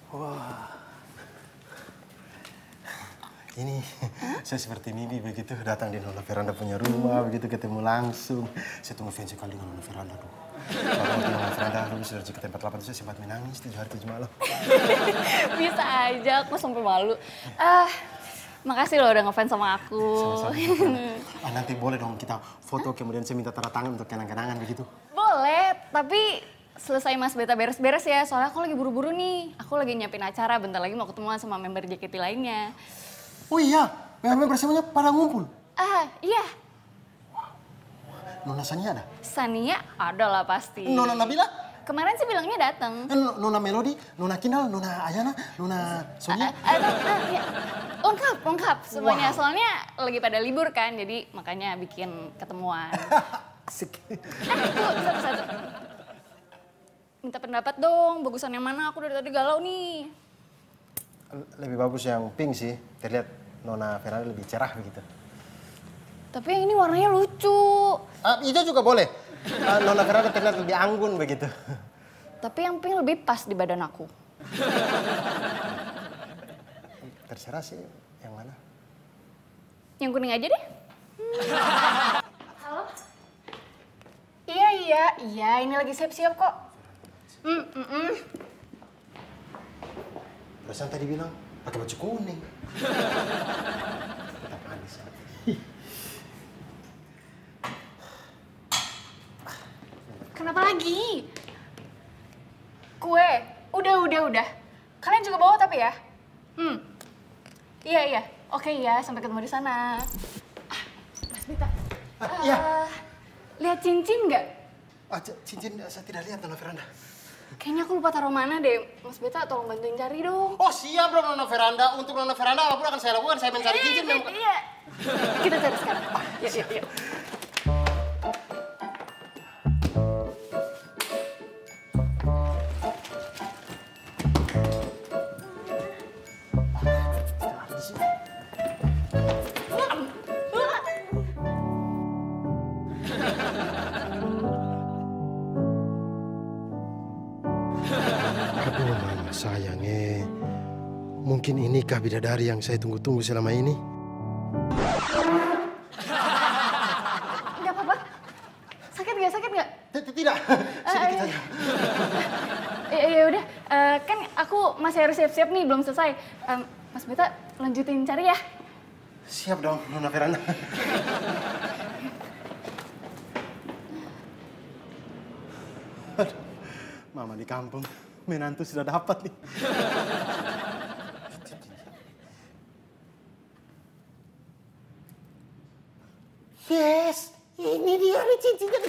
Wah, ini saya seperti mimpi begitu datang di Nona Veranda punya rumah, begitu ketemu langsung. Saya tunggu fans sekali dengan Nona Veranda tuh. Kalau Nona Veranda dulu sudah ke tempat 8 saya sempat menangis 7 hari 7 malam. Bisa aja, aku sampai malu. Makasih loh udah ngefans sama aku. Sama-sama. Nanti boleh dong kita foto kemudian saya minta tanda tangan untuk kenang-kenangan begitu. Boleh, tapi selesai Mas Beta beres-beres ya, soalnya aku lagi buru-buru nih. Aku lagi nyiapin acara, bentar lagi mau ketemuan sama member JKT lainnya. Oh iya, member semuanya pada ngumpul. Iya. Nona Sania ada? Sania ada lah pasti. Nona Nabila? Kemarin sih bilangnya datang. Nona Melody, Nona Kinal, Nona Ayana, Nona Sonia? Ya. Lengkap semuanya. Wow. Soalnya lagi pada libur kan, jadi makanya bikin ketemuan. Asik. Satu. Minta pendapat dong, bagusan yang mana? Aku dari tadi galau nih. Lebih bagus yang pink sih, terlihat Nona Veranda lebih cerah begitu. Tapi yang ini warnanya lucu. Hijau juga boleh. Nona Veranda terlihat lebih anggun begitu. Tapi yang pink lebih pas di badan aku. Terserah sih, yang mana? Yang kuning aja deh. Halo? Iya, ini lagi siap-siap kok. Perasaan tadi bilang pakai baju kuning. Tetap manis. Kenapa lagi? Kue, udah. Kalian juga bawa tapi ya? Iya. Oke ya, sampai ketemu di sana. Mas Bita. Iya. Lihat cincin nggak? Cincin saya tidak lihat Nona Veranda. Kayaknya aku lupa taruh mana deh. Mas Bita tolong bantuin cari dong. Oh siap dong Nona Veranda. Untuk Nona Veranda apapun akan saya lakukan. Saya mencari cincin. Iya. Kita cari sekarang. Yuk. Aduh mama sayang mungkin inikah bidadari yang saya tunggu-tunggu selama ini? Nggak apa-apa. Sakit nggak? Tidak, sedikit saja. Ya udah, kan aku masih harus siap-siap nih, belum selesai. Mas Beta lanjutin cari ya. Siap dong Nona Veranda. Aduh, mama di kampung, menantu sudah dapat nih. Yes, ini dia nih cincinnya.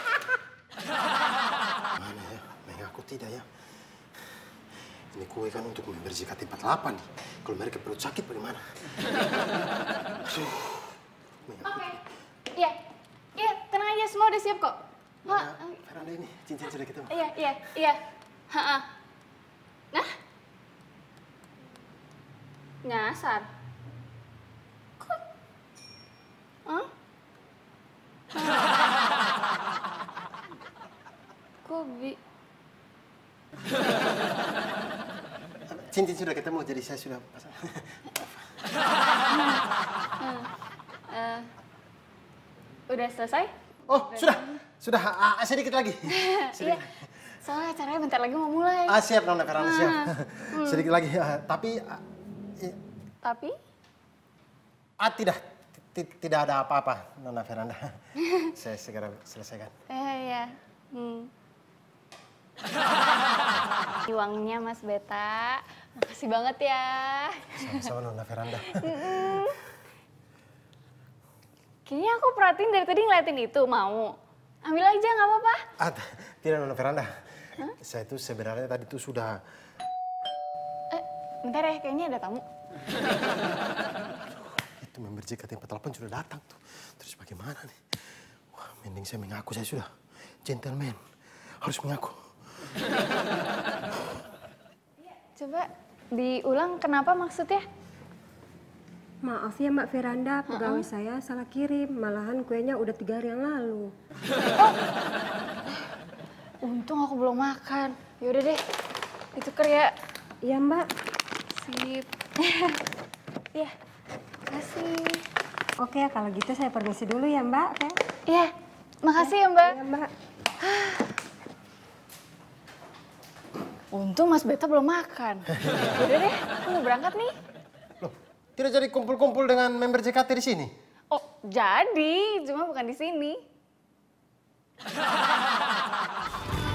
Mana ya? Mengaku tidak ya. Ini kue kan untuk member JKT 48 nih. Kalau mereka perut sakit bagaimana? Aduh. Oke. Iya, tenang aja, semua udah siap kok. Veranda ini, cincin sudah ketemu. Iya. Nah? Nyasar. Kok? Hah? Cincin sudah ketemu, jadi saya sudah pasang. Udah selesai? Oh, sudah. Sedikit lagi. Iya, soalnya acaranya bentar lagi mau mulai. Siap, Nona Veranda, siap. Sedikit lagi, tapi... Tapi? Tidak ada apa-apa, Nona Veranda. Saya segera selesaikan. Iya. Uangnya Mas Beta, makasih banget ya. Sama-sama Nona Veranda. Kayaknya aku perhatiin dari tadi ngeliatin itu, mau? Ambil aja, nggak apa-apa. Tidak Nona Veranda. Saya itu sebenarnya tadi tuh sudah... Bentar ya, kayaknya ada tamu. Itu member JKT48 sudah datang tuh. Terus bagaimana nih? Wah, mending saya mengaku saya sudah gentleman. Harus mengaku. Coba diulang kenapa maksudnya? Maaf ya Mbak Veranda, pegawai saya salah kirim. Malahan kuenya udah 3 hari yang lalu. Untung aku belum makan. Yaudah deh, ditukar ya. Iya Mbak. Sip. Iya, makasih. Oke kalau gitu saya permisi dulu ya Mbak. Oke. Iya, makasih ya Mbak. Iya Mbak. Untung Mas Beta belum makan. Udah deh, aku mau berangkat nih. Loh, tidak jadi kumpul-kumpul dengan member JKT di sini? Oh, jadi, cuma bukan di sini.